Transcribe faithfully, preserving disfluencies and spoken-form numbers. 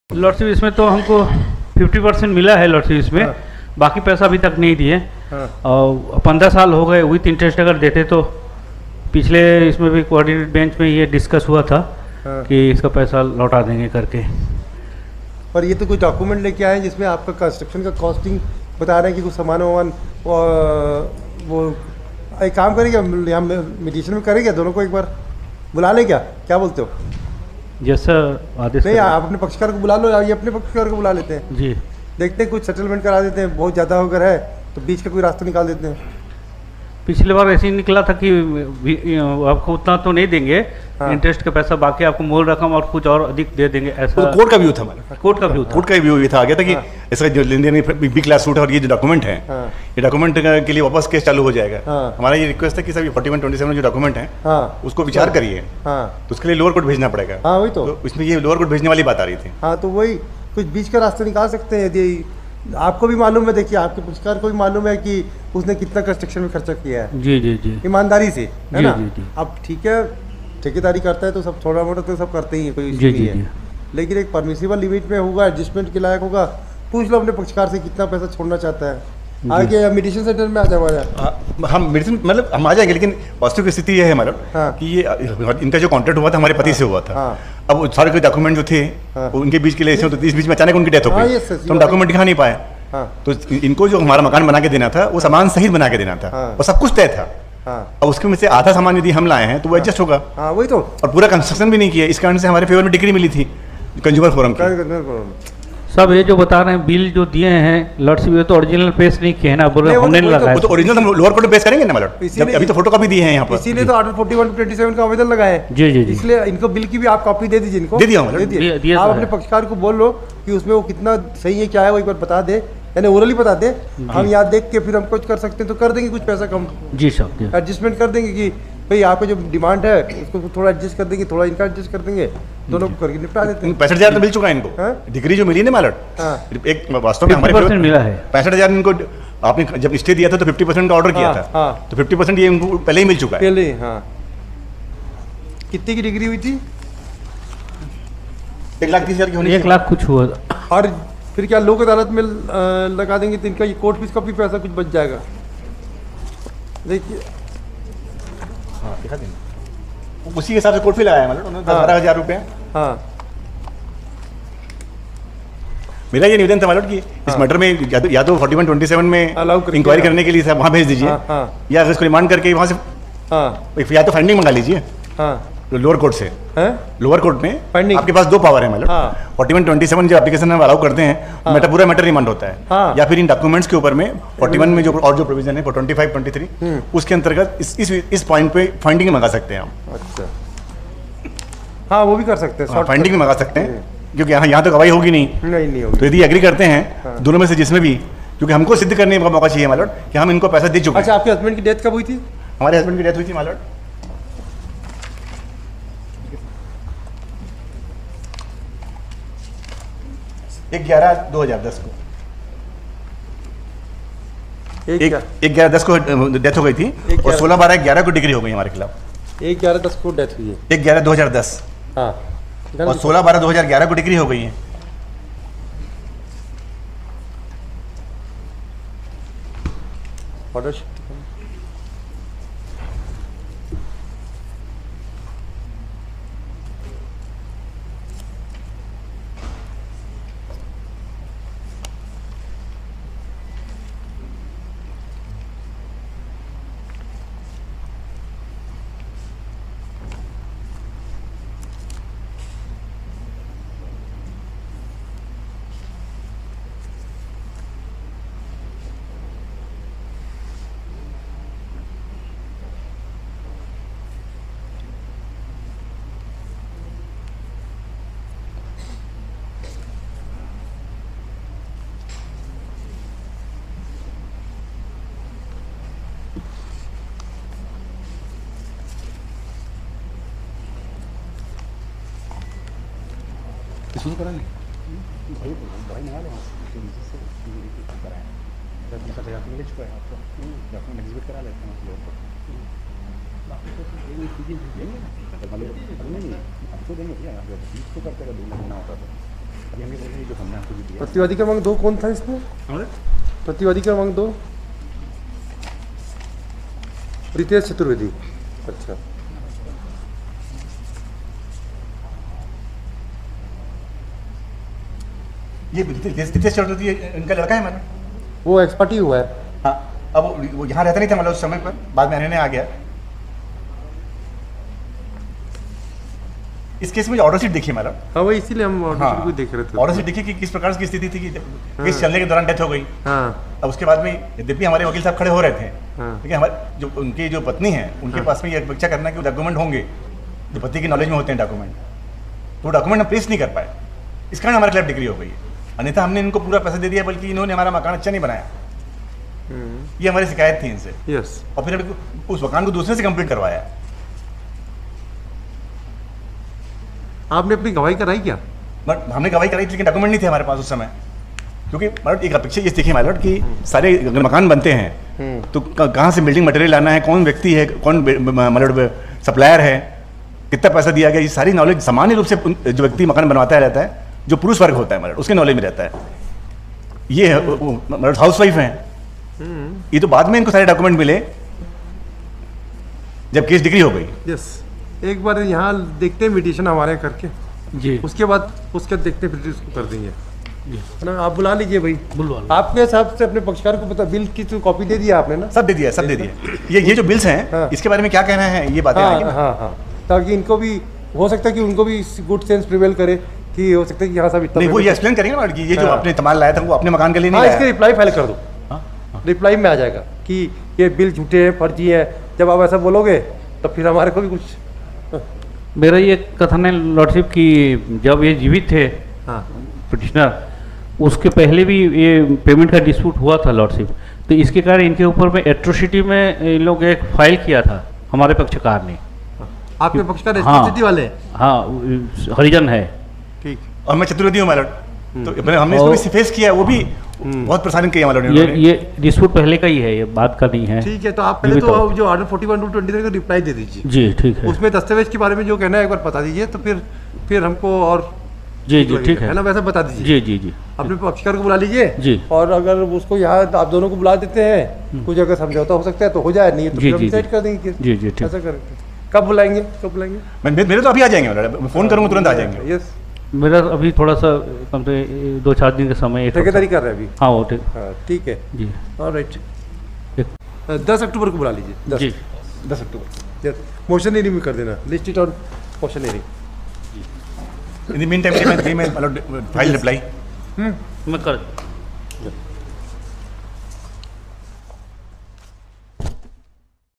Lottery इसमें तो हमको फिफ्टी परसेंट मिला है लॉटरी इसमें। हाँ। बाकी पैसा अभी तक नहीं दिए। हाँ। और पंद्रह साल हो गए विथ इंटरेस्ट अगर देते तो पिछले इसमें भी कोऑर्डिनेट बेंच में ये डिस्कस हुआ था। हाँ। कि इसका पैसा लौटा देंगे करके। और ये तो कोई डॉक्यूमेंट लेके आए हैं जिसमें आपका कंस्ट्रक्शन का कॉस्टिंग बता रहे हैं कि कुछ सामान वामान वो एक काम करेंगे हम मीडिएशन में करेंगे, दोनों को एक बार बुला लें क्या क्या बोलते हो? जैसा आदेश नहीं, आप अपने पक्षकार को बुला लो या ये अपने पक्षकार को बुला लेते हैं जी। देखते हैं कुछ सेटलमेंट करा देते हैं, बहुत ज़्यादा होकर है तो बीच का कोई रास्ता निकाल देते हैं। पिछली बार ऐसे ही निकला था कि आपको उतना तो नहीं देंगे। हाँ। इंटरेस्ट का पैसा बाकी आपको मूल रकम और कुछ और अधिक दे देंगे ऐसा। तो कोर्ट का व्यू था हमारा, कोर्ट का व्यू था, कोर्ट का व्यू ये था आगे था कि इसका जो लेन देन बी क्लास सूट है और ये जो डॉक्यूमेंट है ये डॉक्यूमेंट के लिए वापस केस चालू हो जाएगा। हमारा ये रिक्वेस्ट है कि sir forty one twenty seven जो डॉक्यूमेंट है उसको विचार करिए, तो उसके लिए लोअर कोर्ट भेजना पड़ेगा। हाँ वही तो, इसमें ये लोअर कोर्ट भेजने वाली बात आ रही थी। हाँ तो वही कुछ बीच का रास्ता निकाल सकते हैं यदि आपको भी मालूम है। देखिए आपके पक्षकार को भी मालूम है कि उसने कितना कंस्ट्रक्शन में खर्चा किया है। जी जी जी ईमानदारी से, है ना? जी, जी। अब ठीक है ठेकेदारी करता है तो सब थोड़ा मोटा तो सब करते ही है, कोई इश्यू नहीं है। लेकिन एक परमिसिबल लिमिट में होगा, एडजस्टमेंट के लायक होगा। पूछ लो अपने पक्षकार से कितना पैसा छोड़ना चाहता है। आगे मेडिसिन सेंटर में आ जाओ। हम मेडिसिन मतलब हम आ जाएंगे, लेकिन वास्तविक स्थिति ये है हमारा कि ये इनका जो कॉन्ट्रैक्ट हुआ था हमारे पति से हुआ था। अब सारे के डॉक्यूमेंट जो थे उनके बीच के लिए तो इस बीच में अचानक उनकी डेथ हो गई तो हम डॉक्यूमेंट दिखा नहीं पाए। तो इनको जो हमारा मकान बना के देना था वो सामान सहित बना के देना था और सब कुछ तय था। अब उसके में से आधा सामान यदि हम लाए हैं तो वो एडजस्ट होगा। हाँ वही तो, और पूरा कंस्ट्रक्शन भी नहीं किया, इस कारण से हमारे फेवर में डिग्री मिली थी कंज्यूमर फोरम की। सब ये जो बता रहे हैं बिल जो दिए हैं लॉट्स भी तो ओरिजिनल पेश नहीं किए ना, बोल रहे हमने नहीं लगाया। तो ओरिजिनल हम लोअर कोर्ट में पेश करेंगे ना मैडम, अभी तो फोटो कॉपी दी है यहाँ पर, इसीलिए तो order forty one twenty seven का आवेदन लगाए हैं। जी जी जी। इसलिए इनको बिल की भी आप कॉपी दे दीजिए, इनको दे दिया आप अपने पक्षकार को बोल लो कि उसमें वो कितना सही है क्या है वो एक बार बता दे, यानी ओरली बता दे। हम यहाँ देख के फिर हम कुछ कर सकते हैं तो कर देंगे, कुछ पैसा कम जी साहब एडजस्टमेंट कर देंगे कि भाई आपका जो डिमांड है उसको थोड़ा एडजस्ट कर देंगे, थोड़ा इनका एडजस्ट कर देंगे, दोनों को करके निपटा देते हैं। पैंसठ हजार तो मिल चुका है इनको, डिग्री जो मिली है ना मालट एक वास्तव में हमारे मिला है पैंसठ हजार इनको। आपने जब स्टे दिया था तो फिफ्टी परसेंट का ऑर्डर किया था, तो फिफ्टी परसेंट ये इनको पहले ही मिल चुका है पहले। हाँ कितनी की डिग्री हुई थी? एक लाख तीस हजार की होनी, एक लाख कुछ हुआ। और फिर क्या लोक अदालत में लगा देंगे तो इनका ये कोर्ट फीस का भी पैसा कुछ बच जाएगा। देखिए हाँ दिखा देना, उसी के हिसाब से कोर्ट फी लगाया मतलब उन्होंने दस बारह हजार रुपये। हाँ मेरा ये निवेदन था मालूम कि इस मैटर में या तो या तो फोर्टी वन ट्वेंटी सेवन में इंक्वायरी करने के लिए साहब वहाँ भेज दीजिए। हाँ, हाँ। या अगर इसको रिमांड करके वहाँ से हाँ। या तो फाइंडिंग मंगा लीजिए लोअर कोर्ट से। लोअर कोर्ट में फाइंडिंग आपके पास दो पावर है मतलब फोर्टी वन ट्वेंटी सेवन जो एप्लीकेशन हम अलाउ करते हैं मैटर पूरा मैटर रिमांड होता है। हाँ। या फिर इन डॉक्यूमेंट्स के ऊपर में फोर्टी वन में जो और जो प्रोविजन है ट्वेंटी फाइव ट्वेंटी थ्री उसके अंतर्गत इस इस इस पॉइंट पे फाइंडिंग मंगा सकते हैं हम। अच्छा हाँ वो भी कर सकते हैं, फाइंडिंग भी मंगा सकते हैं क्योंकि यहाँ यहाँ तो गवाही होगी नहीं। नहीं नहीं होगी। तो यदि एग्री करते हैं दोनों में से जिसमें भी, क्योंकि हमको सिद्ध करने का मौका चाहिए मालूम कि हम इनको पैसा दे चुके हैं। अच्छा आपके हस्बैंड की डेथ कब हुई थी? हमारे हस्बैंड की डेथ हुई थी मालूम एक ग्यारह दो हजार दस को, एक एक ग्यारह दस को डेथ हो गई थी और सोलह बारह ग्यारह को डिग्री हो गई हमारे खिलाफ। एक ग्यारह दस को डेथ हुई है, एक ग्यारह दो हजार दस हाँ और सोलह बारह दो हजार ग्यारह को डिग्री हो गई है। ऑर्डर इसमें करा नहीं भाई भाई मंगा लो कराएं दस बीस हज़ार मिल चुका है आपको, डॉक्यूमेंट एग्जिबिट करा लेते हैं लोगों को। बाकी तो ये चीज़ें देंगे ना मतलब नहीं आपको देंगे भैया, बीस को करते अगर देना होता तो अभी हमें दिया। प्रतिवादी क्रमांक दो कौन था इसमें? प्रतिवादी क्रमांक दो रितेश चतुर्वेदी। अच्छा, ये रितेश चतुर्वेदी इनका लड़का है मैडम। वो एक्सपर्ट ही हुआ है। हाँ, अब वो- वो यहाँ रहता नहीं था मतलब उस समय पर, बाद में रहने आ गया। इस केस में जो ऑर्डर शीट देखिए मैडम। हाँ, वही इसीलिए हम ऑडिशन हाँ, को देख रहे थे। ऑर्डर शीट देखिए कि किस प्रकार की स्थिति थी कि जब केस चलने के दौरान डेथ हो गई। हाँ अब उसके बाद में यद्यपि हमारे वकील साहब खड़े हो रहे थे, हाँ लेकिन हमारे जो उनकी जो पत्नी है उनके पास में ये अपेक्षा करना कि डॉक्यूमेंट होंगे जो पति की नॉलेज में होते हैं डॉक्यूमेंट, तो डॉक्यूमेंट हम प्लेस नहीं कर पाए, इस कारण हमारे खिलाफ डिग्री हो गई। अन्यथा हमने इनको पूरा पैसा दे दिया, बल्कि इन्होंने हमारा मकान अच्छा नहीं बनाया। ये हमारी शिकायत थी इनसे, यस। और फिर उस मकान को दूसरे से कंप्लीट करवाया। आपने अपनी गवाही कराई क्या? बट हमने गवाही कराई थी, लेकिन डॉक्यूमेंट नहीं थे हमारे पास उस समय। क्योंकि माइलॉट एक अपेक्षा ये देखिए माइलॉट कि सारे अगर मकान बनते हैं तो क- कहाँ से बिल्डिंग मटेरियल लाना है, कौन व्यक्ति है, कौन माइलॉट सप्लायर है, कितना पैसा दिया गया, ये सारी नॉलेज सामान्य रूप से उन- जो व्यक्ति मकान बनवाता है रहता है, जो पुरुष वर्ग होता है माइलॉट, उसके नॉलेज में रहता है। ये माइलॉट हाउस वाइफ हैं, ये तो बाद में इनको सारे डॉक्यूमेंट मिले जब केस डिग्री हो गई। यस। एक बार यहाँ देखते हैं मीडिएशन हमारे करके, जी उसके बाद उसके बाद देखते हैं फिर इसको कर देंगे। जी है ना, आप बुला लीजिए भाई। बुलवा लो। आपके हिसाब से अपने पक्षकार को पता, बिल की तो कॉपी दे दिया आपने ना? सब दे दिया, सब दे दिया। ये ये जो बिल्स हैं हाँ। इसके बारे में क्या कहना है, ये बातें हाँ आएंगी ना। हाँ हाँ, ताकि इनको भी हो सकता है कि उनको भी गुड सेंस प्रिवेल करे कि हो सकता है कि हाँ सब इतना नहीं, वो ये एक्सप्लेन करेंगे ना कि ये जो हाँ। आपने तमाल लाया था वो अपने मकान के लिए नहीं हाँ, इसके लाया। रिप्लाई फाइल कर दो। हाँ, हाँ। रिप्लाई में आ जाएगा कि ये बिल झूठे हैं, फर्जी है। जब आप ऐसा बोलोगे तो फिर हमारे को भी कुछ। मेरा ये कथन है लॉर्डशिप कि जब ये जीवित थे हाँ पिटिशनर, उसके पहले भी ये पेमेंट का डिस्प्यूट हुआ था लॉर्डशिप, तो इसके कारण इनके ऊपर में एट्रोसिटी में इन लोग एक फाइल किया था हमारे पक्षकार ने। आपके पक्षकार हाँ। स्थिति वाले हैं? हाँ, हरिजन है। ठीक। और मैं चतुर्वेदी हूँ माइलॉट, तो अपने- हमने इसको भी फेस किया, वो भी बहुत परेशान किया माइलॉट ये इन्होंने। ये डिस्प्यूट पहले का ही है, ये बात का नहीं है। ठीक है, तो आप पहले जीवित तो हो। जो order forty one two twenty three का रिप्लाई दे दीजिए। जी ठीक है। उसमें दस्तावेज के बारे में जो कहना है एक बार बता दीजिए, तो फिर फिर हमको और जी जी ठीक है है। ना, वैसा बता दीजिए। जी जी जी अपने पक्षकार को बुला लीजिए जी। और अगर उसको यहाँ आप दोनों को बुला देते हैं, कुछ अगर समझौता हो सकता है तो हो जाए, नहीं तो जी, फिर हम जी, डिसाइड जी। कर देंगे कि जी जी ठीक। ऐसा करेंगे। कब बुलाएंगे, कब बुलाएंगे? मैं- मे- मेरे तो अभी आ जाएंगे माइलॉट, मैं फोन करूँगा तुरंत आ जाएंगे। यस। मेरा अभी थोड़ा सा कम से दो चार दिन का समय एक ठेकेदारी कर रहे हैं अभी? हाँ वो ठीक। हाँ ठीक है। जी ऑलराइट, एक- दस अक्टूबर को बुला लीजिए। दस जी दस अक्टूबर। यस, मोशन हेयरिंग भी कर देना, list it on motion hearing. In the meantime मैं मैं माइलॉट फाइल रिप्लाई मैं कर